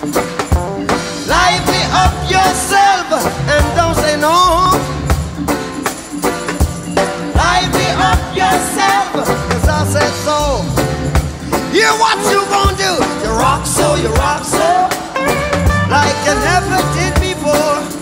Lively up yourself and don't say no. Lively up yourself, 'cause I said so. Hear what you gonna do. You rock so, like you never did before.